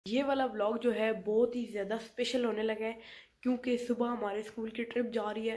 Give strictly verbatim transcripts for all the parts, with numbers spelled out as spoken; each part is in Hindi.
ये वाला व्लॉग जो है बहुत ही ज़्यादा स्पेशल होने लगा है क्योंकि सुबह हमारे स्कूल की ट्रिप जा रही है।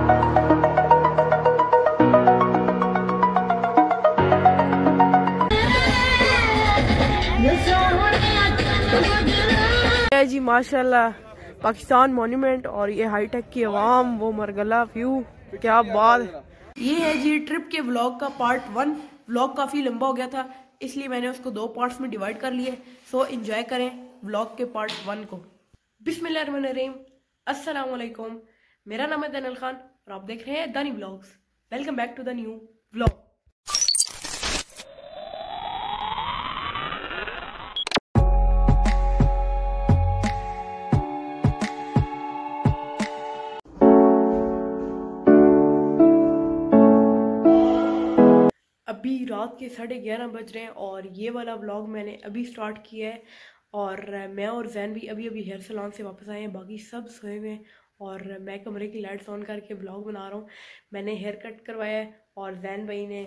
जी माशाल्लाह पाकिस्तान मॉन्यूमेंट और ये हाईटेक की आवाम, वो मरगला व्यू, क्या बात। ये है जी ट्रिप के व्लॉग का पार्ट वन। व्लॉग काफ़ी लंबा हो गया था इसलिए मैंने उसको दो पार्ट्स में डिवाइड कर लिए। सो एंजॉय करें व्लॉग के पार्ट वन को। बिस्मिल्लाहिर्रहमानिर्रहीम, अस्सलाम वालेकुम। मेरा नाम है दनियल खान और आप देख रहे हैं Dani vlogs. Welcome back to the new vlog. अभी रात के साढ़े ग्यारह बज रहे हैं और ये वाला व्लॉग मैंने अभी स्टार्ट किया है और मैं और जैन भी अभी अभी हेयर सैलून से वापस आए हैं। बाकी सब सोए हुए हैं और मैं कमरे की लाइट्स ऑन करके व्लॉग बना रहा हूँ। मैंने हेयर कट करवाया है और जैन भाई ने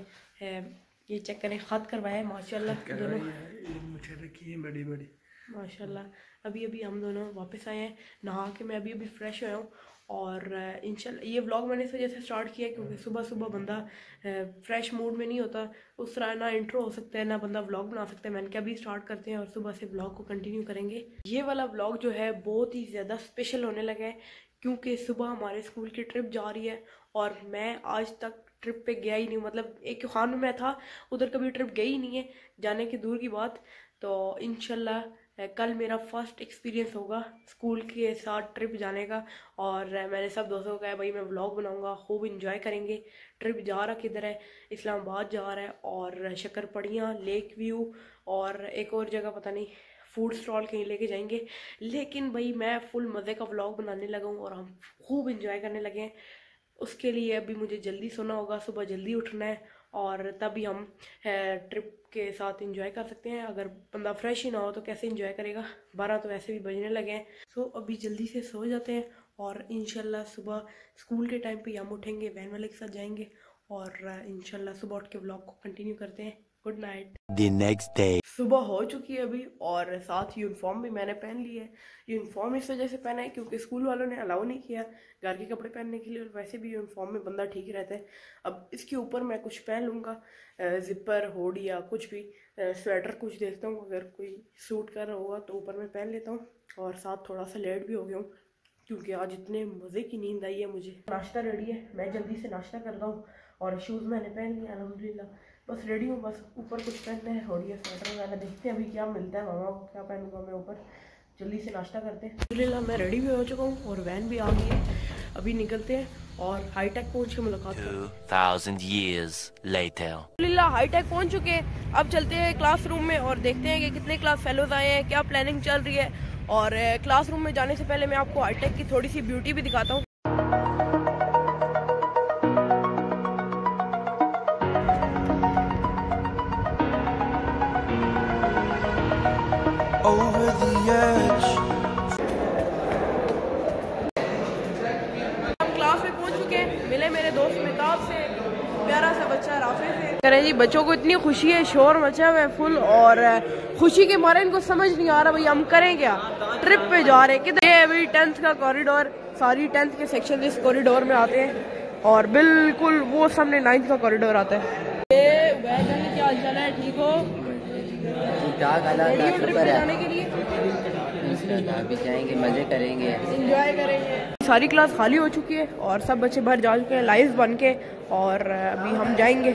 ये चेक करें खत करवाया है। माशाल्लाह दोनों मुझे रखी है बड़ी बड़ी माशाल्लाह। अभी अभी हम दोनों वापस आए हैं नहा के। मैं अभी अभी फ्रेश हुआ हूँ और इंशाल्लाह ये व्लॉग मैंने इस वजह से स्टार्ट किया क्योंकि सुबह सुबह बंदा फ्रेश मूड में नहीं होता, उस तरह ना इंट्रो हो सकता है ना बंदा व्लॉग बना सकता है। मैंने कहा अभी स्टार्ट करते हैं और सुबह से व्लॉग को कंटिन्यू करेंगे। ये वाला व्लॉग जो है बहुत ही ज़्यादा स्पेशल होने लगा है क्योंकि सुबह हमारे स्कूल की ट्रिप जा रही है और मैं आज तक ट्रिप पे गया ही नहीं। मतलब एक खान में मैं था, उधर कभी ट्रिप गई ही नहीं है, जाने की दूर की बात। तो इंशाल्लाह कल मेरा फर्स्ट एक्सपीरियंस होगा स्कूल के साथ ट्रिप जाने का और मैंने सब दोस्तों को कहा भाई मैं व्लॉग बनाऊंगा, खूब इंजॉय करेंगे। ट्रिप जा रहा किधर है? इस्लामाबाद जा रहा है और शक्करपड़ियाँ, लेक व्यू और एक और जगह पता नहीं, फूड स्टॉल कहीं लेके जाएंगे। लेकिन भाई मैं फुल मज़े का व्लॉग बनाने लगा हूँ और हम खूब इंजॉय करने लगे हैं। उसके लिए अभी मुझे जल्दी सोना होगा, सुबह जल्दी उठना है और तभी हम ट्रिप के साथ एंजॉय कर सकते हैं। अगर बंदा फ्रेश ही ना हो तो कैसे एंजॉय करेगा? बारह तो वैसे भी बजने लगे हैं। सो अभी जल्दी से सो जाते हैं और इंशाल्लाह सुबह स्कूल के टाइम पे हम उठेंगे, वैन वाले के साथ जाएंगे और इंशाल्लाह सुबह उठ के व्लॉग को कंटिन्यू करते हैं। Good night. The next day सुबह हो चुकी है अभी और साथ यूनिफॉर्म भी मैंने पहन ली है। यूनिफॉर्म इस वजह से पहना है क्योंकि स्कूल वालों ने अलाउ नहीं किया घर के कपड़े पहनने के लिए और वैसे भी यूनिफॉर्म में बंदा ठीक रहता है। अब इसके ऊपर मैं कुछ पहन लूँगा, जिपर हुड या कुछ भी, स्वेटर कुछ देखता हूँ, अगर कोई सूट कर रहा होगा तो ऊपर मैं पहन लेता हूँ। और साथ थोड़ा सा लेट भी हो गया हूँ क्योंकि आज इतने मज़े की नींद आई है मुझे। नाश्ता रेडी है, मैं जल्दी से नाश्ता करता हूँ और शूज़ मैंने पहन लिया अल्हम्दुलिल्लाह। बस रेडी हूँ, बस ऊपर कुछ पहनना है और ये स्वेटर वगैरह देखते हैं अभी क्या मिलता है मामा को, क्या पहनूंगा मैं ऊपर। जल्दी से नाश्ता करते हैं। अल्हम्दुलिल्लाह मैं रेडी भी हो चुका हूँ और वैन भी आ गई है। अभी निकलते हैं और हाईटेक पहुँच के मुलाकात करते हैं। टू थाउज़ेंड इयर्स लेटर अल्हम्दुलिल्लाह हाईटेक पहुँच चुके हैं। अब चलते हैं क्लासरूम में और देखते हैं कि कितने क्लास फेलोज आए हैं, क्या प्लानिंग चल रही है। और क्लासरूम में जाने से पहले मैं आपको हाईटेक की थोड़ी सी ब्यूटी भी दिखाता हूँ। Over the edge. हम क्लास में पहुंच चुके हैं, मिले मेरे दोस्त मेहताब से, प्यारा सा बच्चा राफे से। करें जी बच्चों को इतनी खुशी है, शोर मचा हुआ है फुल और खुशी के मारे इनको समझ नहीं आ रहा भाई हम करें क्या। ट्रिप पे जा रहे हैं। ये अभी टेंथ का कॉरिडोर, सारी टेंथ के सेक्शन इस कॉरिडोर में आते हैं और बिल्कुल वो सामने नाइन्थ का कॉरिडोर आता है। ये वैन क्या हाल चाल है? ठीक हो? जाने के लिए अभी जाएंगे, मजे करेंगे, एंजॉय करेंगे। सारी क्लास खाली हो चुकी है और सब बच्चे बाहर जा चुके हैं लाइव बन के और अभी हम जाएंगे।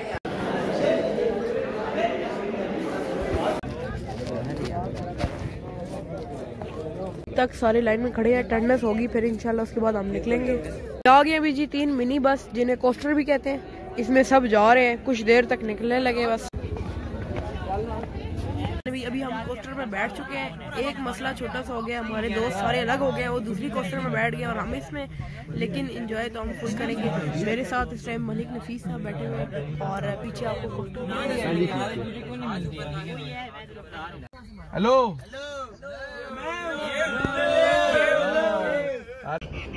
तक सारी लाइन में खड़े हैं, अटेंडेंस होगी फिर इंशाल्लाह उसके बाद हम निकलेंगे। आ गए अभी जी तीन मिनी बस जिन्हें कोस्टर भी कहते हैं, इसमें सब जा रहे हैं, कुछ देर तक निकलने लगे बस। अभी अभी हम कोस्टर में बैठ चुके हैं। एक मसला छोटा सा हो गया, हमारे दोस्त सारे अलग हो गए, वो दूसरी कोस्टर में बैठ गए और हम इसमें, लेकिन एंजॉय तो हम खुद करेंगे। मेरे साथ इस टाइम मलिक नफीस साहब बैठे हुए और पीछे आपको कोस्टर। हेलो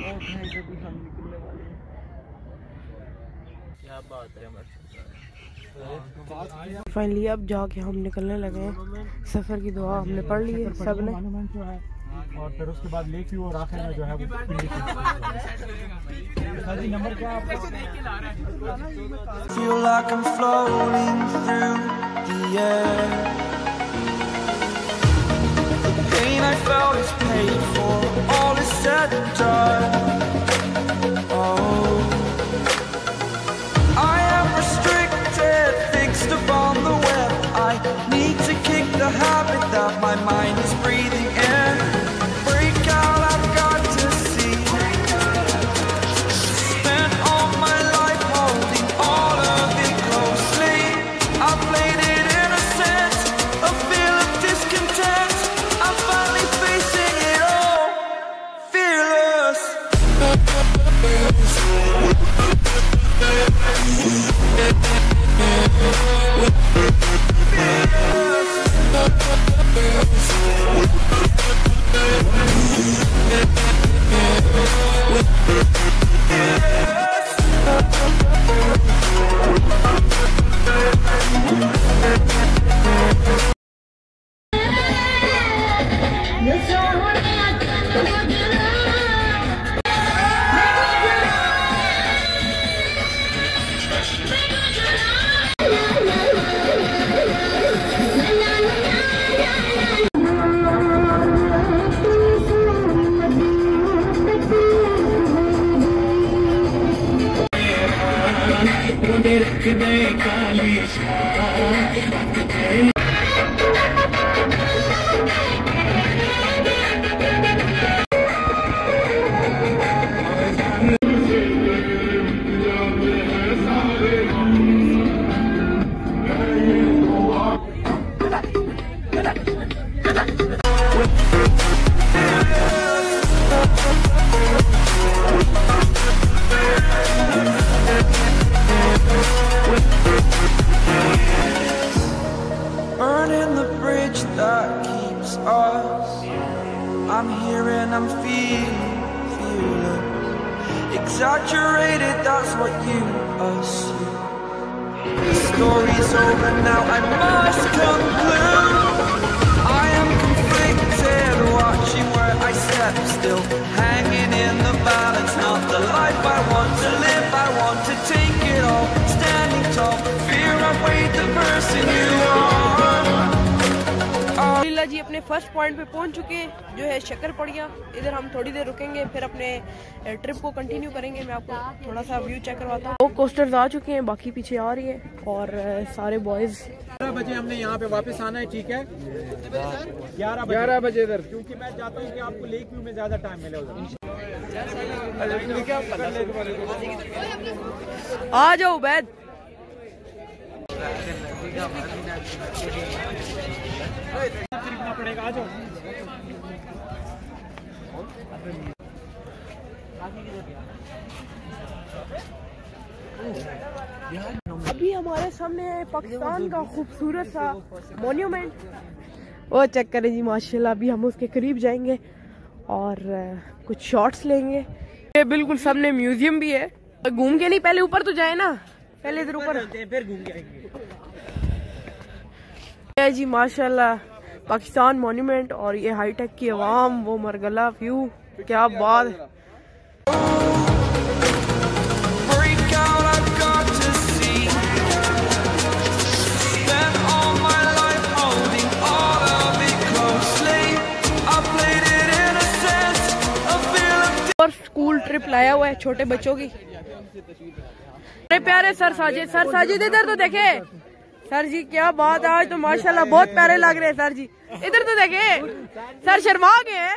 क्या बात है। फाइनली अब जाके हम निकलने लगे हैं। सफ़र की दुआ हमने पढ़ ली है सब ने, और फिर उसके बाद लेक व्यू और आखिर में जो है वो पिंडी की नंबर क्या है आपका? Feel like I'm floating through the air. The pain I felt is paid for, all is said and done. Oh, I am restricted, fixed upon the web. I need to kick the habit that my mind is breathing in. Break out, I've got to see. Spent all my life holding all of it closely. I played it innocent, a feel of discontent. I'm finally facing it all, fearless. Burning the bridge that keeps us. I'm here and I'm feeling, feeling exaggerated, that's what you assume. The story's over now, I must conclude. I am conflicted, watching where I step still, hanging in the balance. Not the life I want to live, I want to take it all. Standing tall, fear I weighed the person you are. लीला जी अपने फर्स्ट पॉइंट पे पहुंच चुके हैं जो है शक्करपड़िया। इधर हम थोड़ी देर रुकेंगे, फिर अपने ट्रिप को कंटिन्यू करेंगे। मैं आपको थोड़ा सा व्यू चेक करवाता हूँ। दो कोस्टर्स आ चुके हैं, बाकी पीछे आ रही है और सारे बॉयज। ग्यारह बजे हमने यहाँ पे वापस आना है, ठीक है? ग्यारह ग्यारह बजे इधर, क्योंकि मैं चाहता हूँ कि आपको लेक व्यू में ज्यादा टाइम मिले। आ जाओ बैद। पड़ेगा, आ जाओ। अभी हमारे सामने है पाकिस्तान का खूबसूरत सा मॉन्यूमेंट, वो चेक करें जी माशाल्लाह। अभी हम उसके करीब जाएंगे और कुछ शॉट्स लेंगे। ये बिल्कुल सामने म्यूजियम भी है। घूम के नहीं, पहले ऊपर तो जाए ना, पहले इधर ऊपर फिर घूम के आएंगे जी माशाल्लाह। पाकिस्तान मॉन्यूमेंट और ये हाईटेक की आवाम, वो मरगला व्यू, क्या बात। और स्कूल ट्रिप लाया हुआ है छोटे बच्चों की। अरे प्यारे सर साजिद, सर साजिद इधर तो देखे। सर जी क्या बात है, आज तो माशाल्लाह बहुत प्यारे लग रहे हैं सर जी। इधर तो देखे, सर शर्मा गए हैं।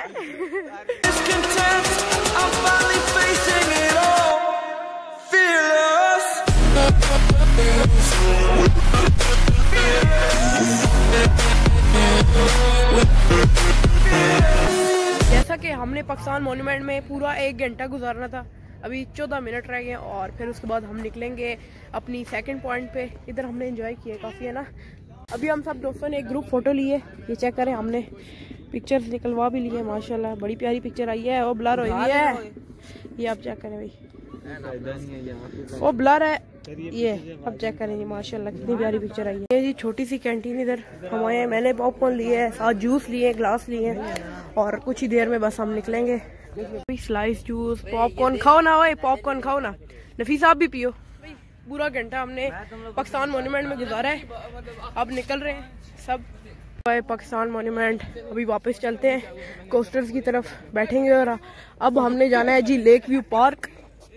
जैसा कि हमने पाकिस्तान मॉन्यूमेंट में पूरा एक घंटा गुजारना था, अभी चौदह मिनट रह गए और फिर उसके बाद हम निकलेंगे अपनी सेकंड पॉइंट पे। इधर हमने एंजॉय किया काफ़ी, है ना। अभी हम सब दोस्तों ने एक ग्रुप फोटो ली है, ये चेक करें। हमने पिक्चर्स निकलवा भी ली है माशाल्लाह, बड़ी प्यारी पिक्चर आई है। वो ब्लर हुई है, ये आप चेक करें भाई, वो ब्लर है, ये अब चेक करेंगे माशाल्लाह कितनी प्यारी पिक्चर आई है। ये जी छोटी सी कैंटीन इधर हम आए हैं। मैंने पॉपकॉर्न लिए है, साथ जूस लिए, ग्लास लिए हैं और कुछ ही देर में बस हम निकलेंगे। स्लाइस जूस पॉपकॉर्न खाओ ना, ओए पॉपकॉर्न खाओ ना। नफीस आप भी पियो। पूरा घंटा हमने पाकिस्तान मोन्यूमेंट में गुजारा है, अब निकल रहे हैं सब पाकिस्तान मोन्यूमेंट। अभी वापस चलते हैं कोस्टर्स की तरफ, बैठेंगे और अब हमने जाना है जी lake view park.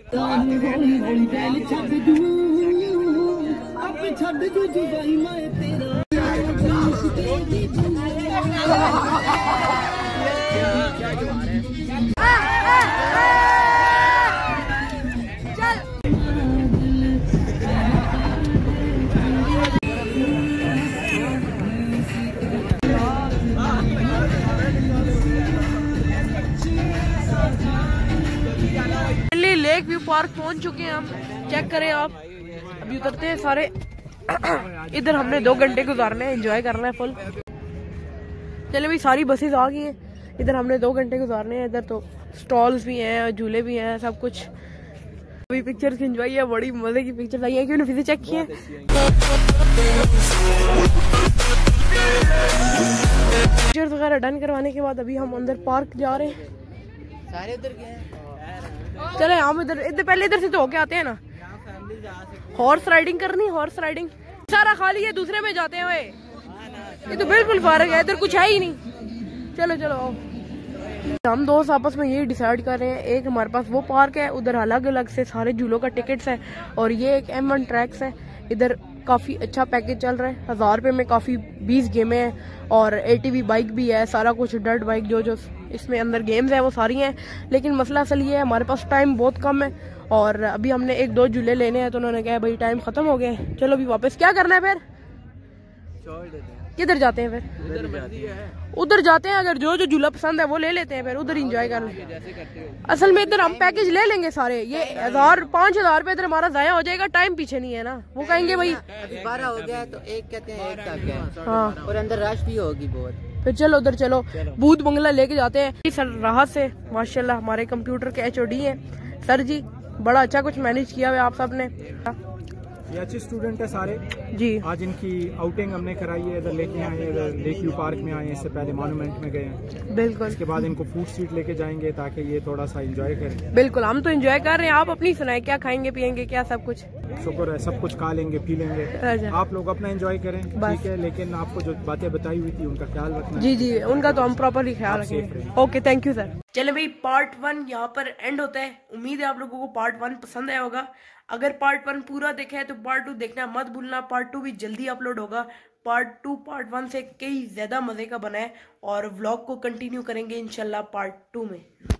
Lake view park पहुंच चुके हैं हम, चेक करें आप। अभी उतरते हैं सारे। इधर हमने दो घंटे गुजारने हैं, एंजॉय करना है फुल। चले भाई सारी बसेस आ गई हैं, इधर हमने दो घंटे गुजारने हैं। इधर तो स्टॉल्स भी हैं, झूले भी हैं, सब कुछ। अभी पिक्चर्स की एंजॉय है, बड़ी मजे की पिक्चर्स आई है। क्यों फिर चेक किए पिक्चर्स वगैरह डन करवाने के बाद अभी हम अंदर पार्क जा रहे हैं। सारे उधर गए। चले हम इधर इधर पहले इधर से तो होके आते हैं ना। हॉर्स राइडिंग करनी, हॉर्स राइडिंग सारा खाली है, दूसरे में जाते हैं। ये तो बिल्कुल फारग है, इधर कुछ है ही नहीं। चलो चलो हम दोस्त आपस में यही डिसाइड कर रहे हैं। एक हमारे पास वो पार्क है, उधर अलग अलग से सारे झूलों का टिकट्स है, और ये एक एम वन ट्रैक्स है। इधर काफी अच्छा पैकेज चल रहा है, हजार रुपए में काफी बीस गेमें हैं और एटीवी बाइक भी है, सारा कुछ डर्ट बाइक जो जो इसमें अंदर गेम्स है वो सारी हैं। लेकिन मसला असल ये है हमारे पास टाइम बहुत कम है और अभी हमने एक दो झूले लेने हैं, तो उन्होंने कहा भाई टाइम खत्म हो गया है, चलो अभी वापस क्या करना है। फिर किधर जाते हैं? फिर उधर जाते हैं, अगर जो जो झूला पसंद है वो ले लेते हैं, फिर उधर एंजॉय कर लें। असल में इधर हम पैकेज ले लेंगे सारे, ये हजार पाँच हजार रुपए इधर हमारा जाया हो जाएगा, टाइम पीछे नहीं है ना। वो कहेंगे भाई बारह हो गया तो एक कहते हैं एक तक है। हाँ, और अंदर रश भी होगी बहुत। फिर चलो उधर चलो, भूत बंगला लेके जाते हैं। सर राहत से माशाल्लाह हमारे कंप्यूटर के एच ओ डी हैं सर जी, बड़ा अच्छा कुछ मैनेज किया हुआ आप सब ने। ये अच्छे स्टूडेंट है सारे जी। आज इनकी आउटिंग हमने कराई है, इधर लेके आए हैं, इधर लेक व्यू पार्क में आए हैं, इससे पहले मॉन्यूमेंट में गए हैं। बिल्कुल। इसके बाद इनको फूड स्ट्रीट लेके जाएंगे ताकि ये थोड़ा सा एंजॉय करें। बिल्कुल, हम तो एंजॉय कर रहे हैं, आप अपनी सुनाए क्या खाएंगे पियेंगे क्या? सब कुछ शुक्र है, सब कुछ खा लेंगे पी लेंगे। आप लोग अपना एंजॉय करें, ठीक है, लेकिन आपको जो बातें बताई हुई थी उनका ख्याल रखना। जी जी, उनका तो हम प्रॉपरली ख्याल रखेंगे। Okay, thank you sir. चले भाई, पार्ट वन यहाँ पर एंड होता है। उम्मीद है आप लोगों को पार्ट वन पसंद आया होगा। अगर पार्ट वन पूरा देखा है तो पार्ट टू देखना मत भूलना। पार्ट टू भी जल्दी अपलोड होगा। पार्ट टू पार्ट वन से कई ज्यादा मजे का बना है और व्लॉग को कंटिन्यू करेंगे इंशाल्लाह पार्ट टू में।